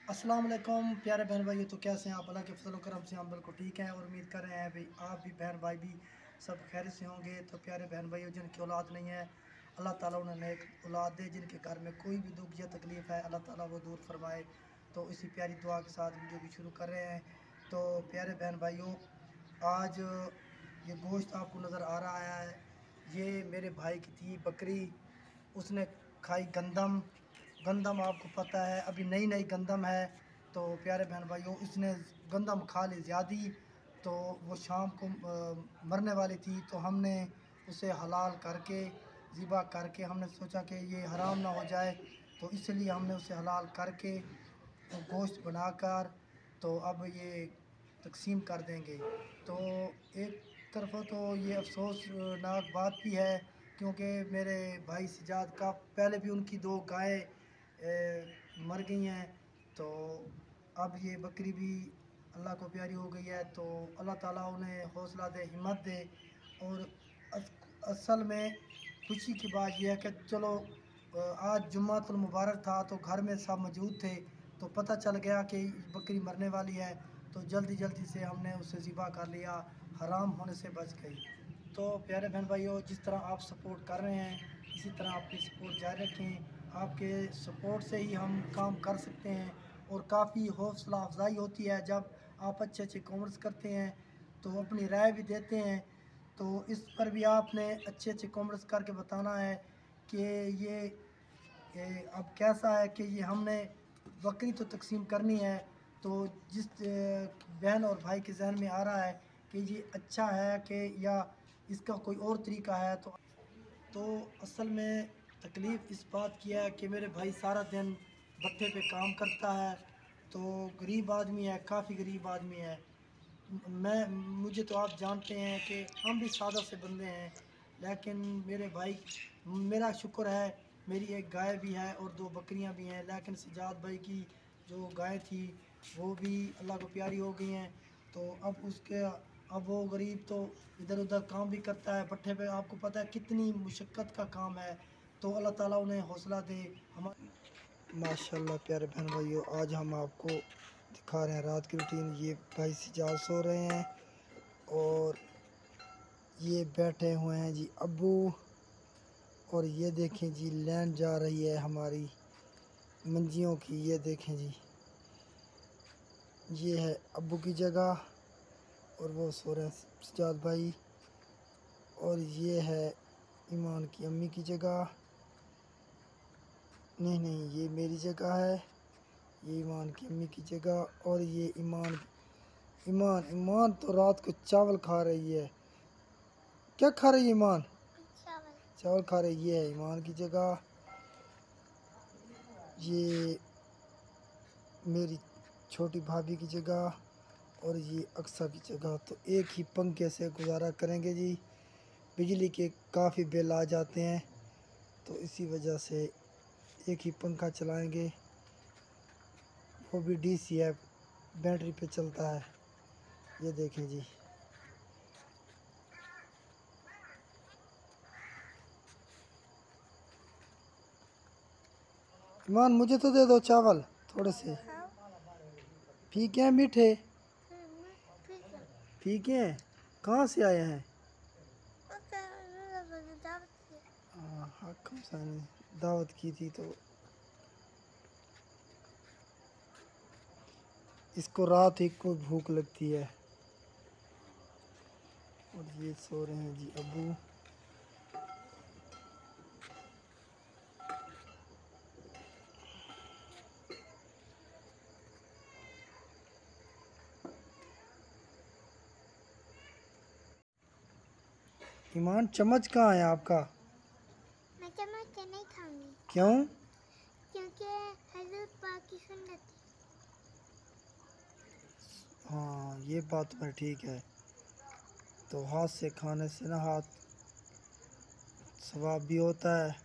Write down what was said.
अस्सलाम वालेकुम प्यारे बहन भाइयों। तो कैसे हैं आप? अल्लाह के फजल करम से हम बिल्कुल ठीक हैं और उम्मीद कर रहे हैं भाई आप भी बहन भाई भी सब खैर से होंगे। तो प्यारे बहन भाइयों, जिनकी औलाद नहीं है अल्लाह ताला उन्हें नेक औलाद दे, जिनके घर में कोई भी दुख या तकलीफ़ है अल्लाह ताला वो दूर फरमाए। तो इसी प्यारी दुआ के साथ वीडियो भी शुरू कर रहे हैं। तो प्यारे बहन भाइयों, आज ये गोश्त आपको नज़र आ रहा है, ये मेरे भाई की थी बकरी। उसने खाई गंदम। गंदम आपको पता है अभी नई नई गंदम है। तो प्यारे बहन भाइयों, इसने गंदम खा ली ज़्यादा, तो वो शाम को मरने वाली थी। तो हमने उसे हलाल करके ज़िबा करके हमने सोचा कि ये हराम ना हो जाए, तो इसलिए हमने उसे हलाल करके तो गोश्त बनाकर तो अब ये तकसीम कर देंगे। तो एक तरफ़ा तो ये अफसोसनाक बात भी है, क्योंकि मेरे भाई सजाद का पहले भी उनकी दो गायें मर गई हैं। तो अब ये बकरी भी अल्लाह को प्यारी हो गई है। तो अल्लाह ताला उन्हें हौसला दे, हिम्मत दे। और असल में खुशी की बात यह है कि चलो आज जुम्मातुल मुबारक था तो घर में सब मौजूद थे, तो पता चल गया कि बकरी मरने वाली है। तो जल्दी जल्दी से हमने उसे ज़िबा कर लिया, हराम होने से बच गई। तो प्यारे बहन भाइयों, जिस तरह आप सपोर्ट कर रहे हैं इसी तरह अपनी सपोर्ट जारी रखें। आपके सपोर्ट से ही हम काम कर सकते हैं और काफ़ी हौसला अफजाई होती है जब आप अच्छे अच्छे कमेंट्स करते हैं, तो अपनी राय भी देते हैं। तो इस पर भी आपने अच्छे अच्छे कमेंट्स करके बताना है कि अब कैसा है कि ये हमने बकरी तो तकसीम करनी है। तो जिस बहन और भाई के जहन में आ रहा है कि ये अच्छा है कि या इसका कोई और तरीका है, तो असल में तकलीफ़ इस बात की है कि मेरे भाई सारा दिन भट्टे पे काम करता है। तो गरीब आदमी है, काफ़ी गरीब आदमी है। मैं मुझे तो आप जानते हैं कि हम भी सादा से बंदे हैं, लेकिन मेरे भाई मेरा शुक्र है मेरी एक गाय भी है और दो बकरियां भी हैं। लेकिन सजाद भाई की जो गाय थी वो भी अल्लाह को प्यारी हो गई हैं। तो अब वो गरीब तो इधर उधर काम भी करता है भट्टे पे। आपको पता है कितनी मुशक्क़त का काम है। तो अल्लाह ताला उन्हें हौसला दे। हम माशाल्लाह प्यारे बहन भाइयों, आज हम आपको दिखा रहे हैं रात की रूटीन। ये भाई सिजाद सो रहे हैं और ये बैठे हुए हैं जी अब्बू। और ये देखें जी लाइन जा रही है हमारी मंजियों की। ये देखें जी, ये है अब्बू की जगह और वो सो रहे हैं सिजाद भाई। और ये है ईमान की अम्मी की जगह। नहीं नहीं, ये मेरी जगह है, ये ईमान की अम्मी की जगह। और ये ईमान ईमान ईमान तो रात को चावल खा रही है। क्या खा रही है ईमान? चावल खा रही है। ईमान की जगह ये मेरी छोटी भाभी की जगह और ये अक्सा की जगह। तो एक ही पंखे से गुजारा करेंगे जी। बिजली के काफ़ी बिल आ जाते हैं, तो इसी वजह से एक ही पंखा चलाएंगे, वो भी डीसी है, बैटरी पे चलता है। ये देखें जी, ईमान मुझे तो दे दो चावल थोड़े से। फीके हैं मीठे? फीके हैं? कहाँ से आए हैं? हाँ, हाकिम साहब ने दावत की थी तो इसको रात ही को भूख लगती है। और ये सो रहे हैं जी अब्बू। ईमान चम्मच कहाँ है आपका? मैं चम्मच से नहीं खाऊंगी। क्यों? क्योंकि हजरत पाक की सुन्नत है। हाँ, ये बात तो ठीक है। तो हाथ से खाने से ना हाथ सवाब भी होता है